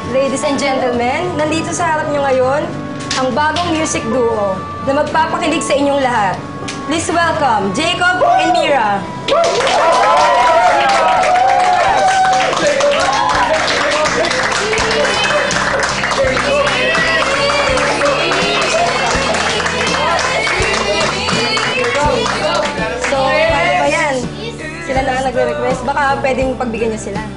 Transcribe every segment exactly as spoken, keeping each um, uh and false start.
Ladies and gentlemen, nandito sa harap nyo ngayon ang bagong music duo na magpapakilig sa inyong lahat. Please welcome Jacob and Mira. So, paano ba yan? Sila na ang nagre-request. Baka pwedeng pagbigyan niyo sila.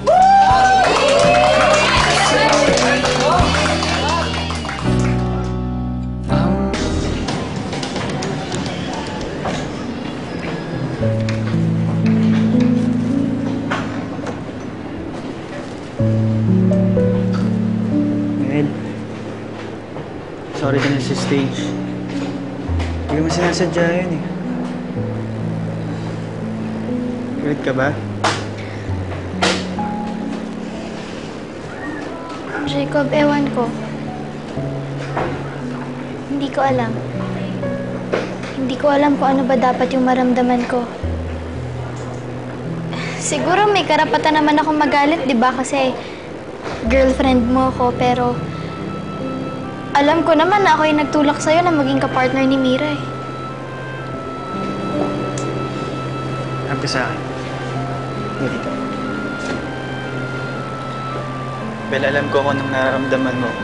Sorry ka na sa stage. Hindi mo sinasadya yun eh. Galit ka ba? Jacob, ewan ko. Hindi ko alam. Hindi ko alam kung ano ba dapat yung maramdaman ko. Siguro may karapatan naman akong magalit, di ba? Kasi girlfriend mo ako, pero alam ko naman na ako yung nagtulak sa'yo na maging kapartner ni Mira eh. Alam ka sa akin. Ganito. Well, alam ko kung anong nararamdaman mo.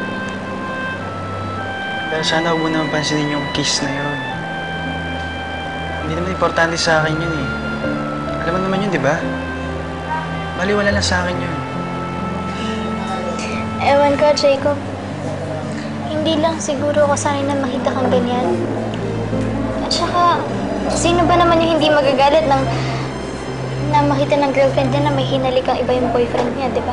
Pero sana huwag mo naman pansinin yung kiss na yun. Hindi naman importante sa akin yun eh. Alam mo naman yun, di ba? Baliwala lang sa akin yun. Ewan ko, Jacob. Hindi lang siguro ako sanay na makita kang ganyan. At saka, sino ba naman yung hindi magagalit ng na makita ng girlfriend niya na may hinalik ang iba yung boyfriend niya, di ba?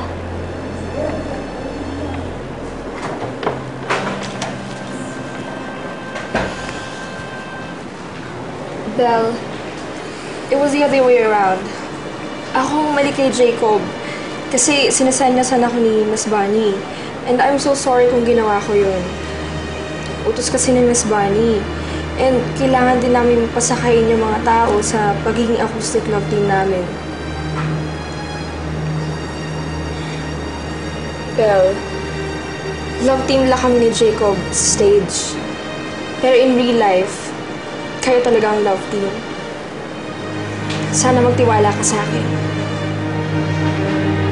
Belle, it was the other way around. Ako mali kay Jacob kasi sinasanyasan ako ni Miss Bunny. And I'm so sorry kung ginawa ko yun. Utos kasi ni Miss Bunny. And kailangan din namin pasakayin yung mga tao sa pagiging acoustic love team namin. Well, love team lang kami ni Jacob sa stage. Pero in real life, kayo talaga ang love team. Sana magtiwala ka sa akin.